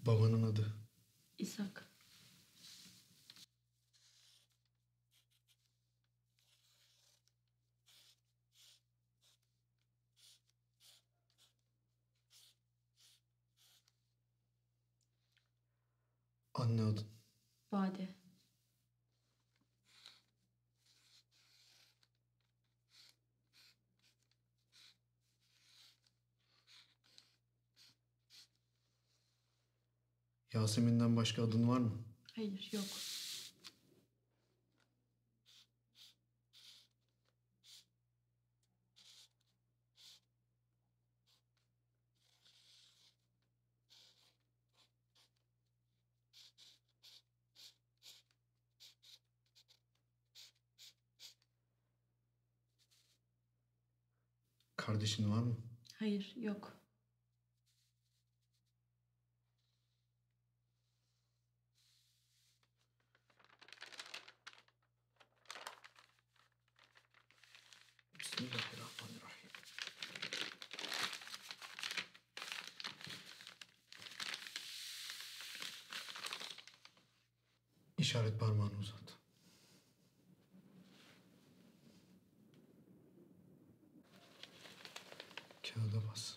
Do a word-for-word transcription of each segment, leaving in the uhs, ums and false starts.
Babanın adı. İshak. Anne adın. Bade. Yasemin'den başka adın var mı? Hayır, yok. Kardeşin var mı? Hayır, yok. Bismillahirrahmanirrahim. İşaret parmağını uzat. Kağıda bas.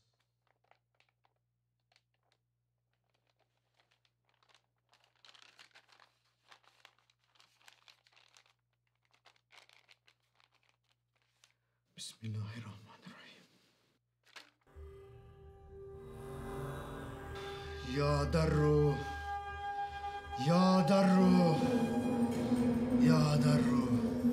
Bismillahirrahmanirrahim. Ya Darru. Ya Darru. Ya Darru.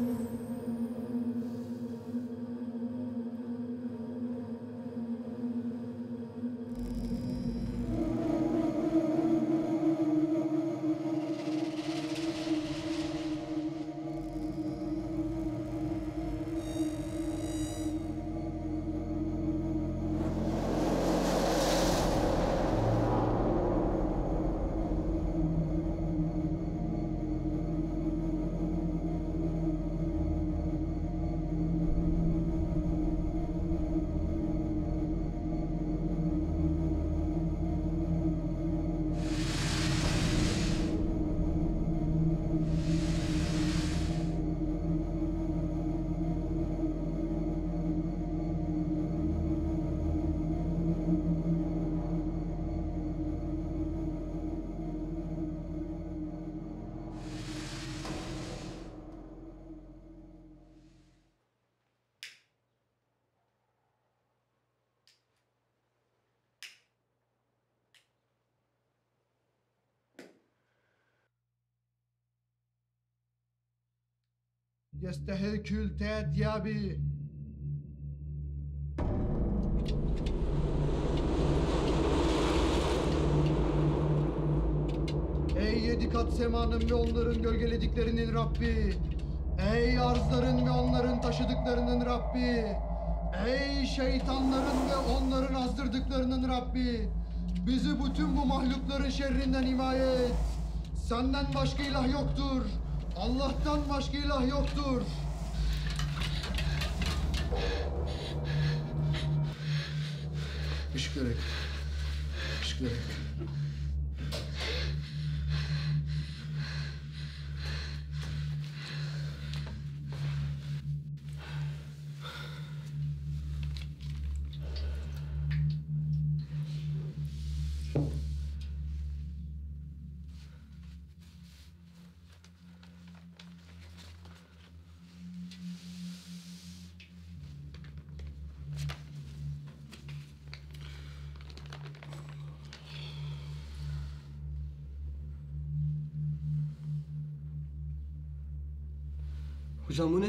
يستهلك تاديابي Ey yedi kat semanın ve onların gölgelediklerinin Rabbi! Ey arzların ve onların taşıdıklarının Rabbi! Ey şeytanların ve onların azdırdıklarının Rabbi! Bizi bütün bu mahlukların şerrinden himaye et! Senden başka ilah yoktur! Allah'tan başka ilah yoktur! Işıkları yak. Işıkları yak. Hocam bu ne?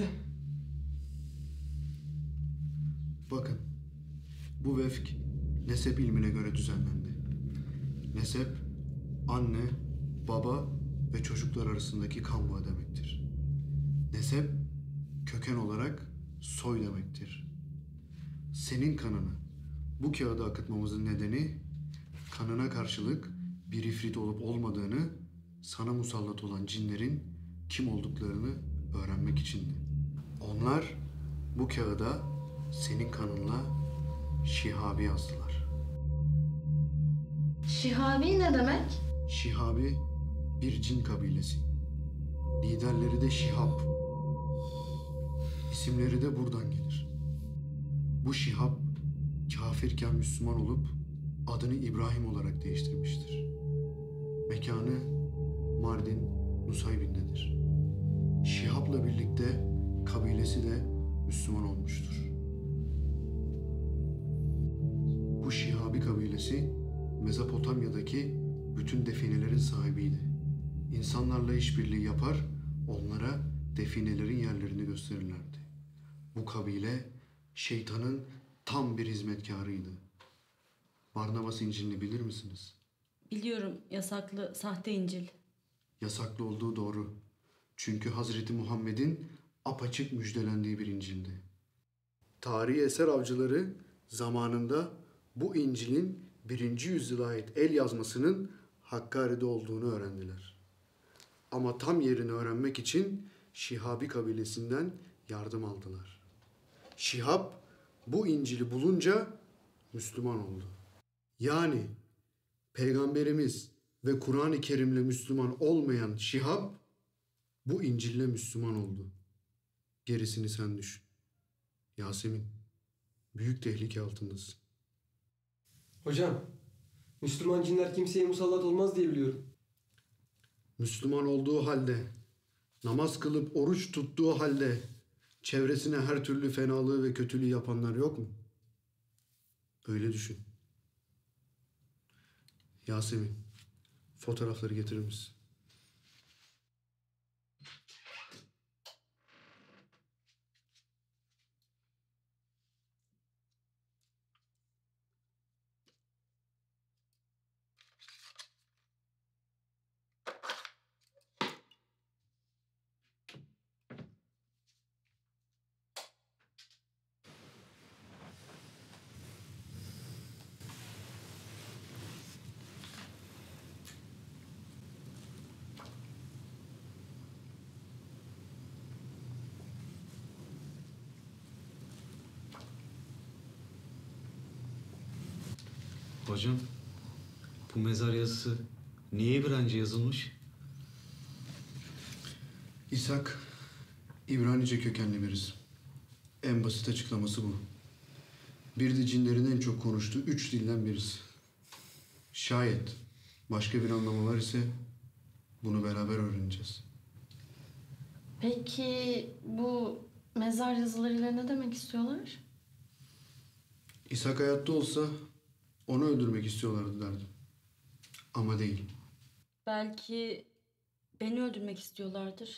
Bakın, bu vefk nesep ilmine göre düzenlendi. Nesep, anne, baba ve çocuklar arasındaki kan bağı demektir. Nesep, köken olarak soy demektir. Senin kanını bu kağıda akıtmamızın nedeni, kanına karşılık bir ifrit olup olmadığını, sana musallat olan cinlerin kim olduklarını öğrenmek içindi. Onlar bu kağıda senin kanınla Şihabi yazdılar. Şihabi ne demek? Şihabi bir cin kabilesi. Liderleri de Şihab. İsimleri de buradan gelir. Bu Şihab kafirken Müslüman olup adını İbrahim olarak değiştirmiştir. Mekanı Mardin, Nusaybin'dedir. Şihab'la birlikte kabilesi de Müslüman olmuştur. Bu Şihabi kabilesi Mezopotamya'daki bütün definelerin sahibiydi. İnsanlarla işbirliği yapar, onlara definelerin yerlerini gösterirlerdi. Bu kabile şeytanın tam bir hizmetkarıydı. Barnabas İncil'ini bilir misiniz? Biliyorum, yasaklı sahte İncil. Yasaklı olduğu doğru. Çünkü Hazreti Muhammed'in apaçık müjdelendiği bir İncil'di. Tarihi eser avcıları zamanında bu İncil'in birinci yüzyıla ait el yazmasının Hakkari'de olduğunu öğrendiler. Ama tam yerini öğrenmek için Şihabi kabilesinden yardım aldılar. Şihab bu İncil'i bulunca Müslüman oldu. Yani Peygamberimiz ve Kur'an-ı Kerim'le Müslüman olmayan Şihab bu İncil'le Müslüman oldu. Gerisini sen düşün. Yasemin, büyük tehlike altındasın. Hocam, Müslüman cinler kimseye musallat olmaz diye biliyorum. Müslüman olduğu halde, namaz kılıp oruç tuttuğu halde çevresine her türlü fenalığı ve kötülüğü yapanlar yok mu? Öyle düşün. Yasemin, fotoğrafları getirir misin? Hocam, bu mezar yazısı niye İbranice yazılmış? İshak, İbranice kökenli birisi. En basit açıklaması bu. Bir de cinlerin en çok konuştuğu üç dilden birisi. Şayet başka bir anlamı var ise bunu beraber öğreneceğiz. Peki bu mezar yazılarıyla ne demek istiyorlar? İshak hayatta olsa onu öldürmek istiyorlardı derdim. Ama değil. Belki beni öldürmek istiyorlardır.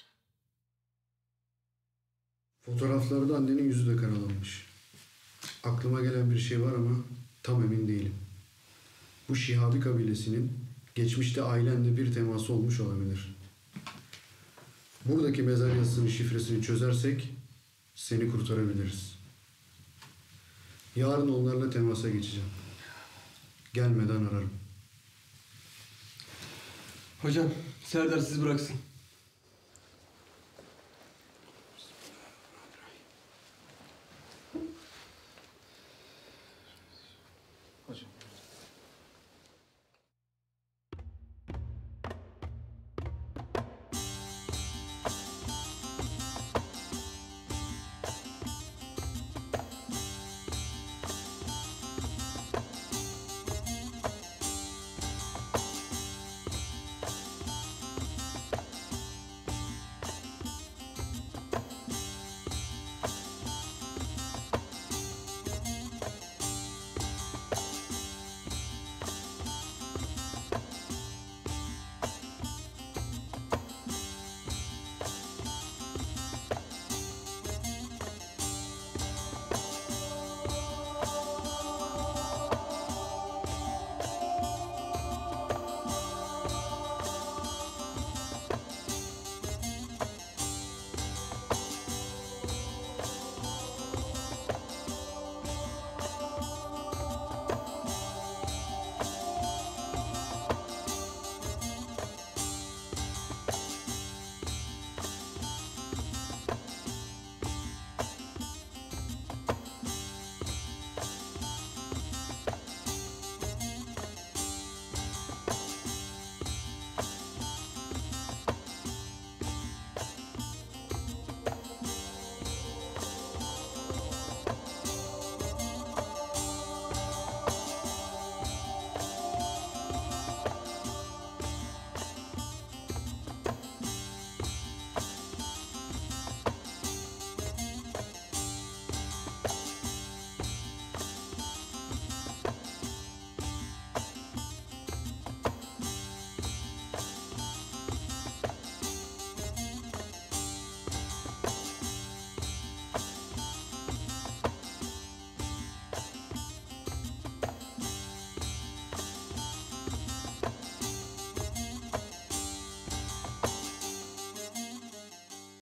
Fotoğraflarda annenin yüzü de karalanmış. Aklıma gelen bir şey var ama tam emin değilim. Bu Şihabi kabilesinin geçmişte ailenle bir teması olmuş olabilir. Buradaki mezar yazısının şifresini çözersek seni kurtarabiliriz. Yarın onlarla temasa geçeceğim. Gelmeden ararım. Hocam, Serdar sizi bıraksın. Hocam.